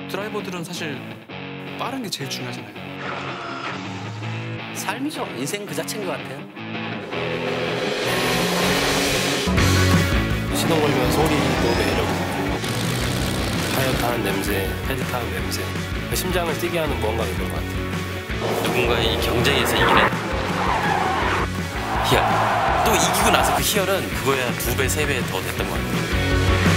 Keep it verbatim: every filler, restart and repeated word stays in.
드라이버들은 사실 빠른 게 제일 중요하잖아요. 삶이죠. 인생 그 자체인 것 같아요. 시동 걸면 소리도 매력이고 타이어 타는 냄새, 헤드 타는 냄새, 심장을 뛰게 하는 무언가가 있는 것 같아요. 누군가의 이 경쟁에서 이기는 희열. 또 이기고 나서 그 희열은 그거야 두 배, 세 배 더 됐던 것 같아요.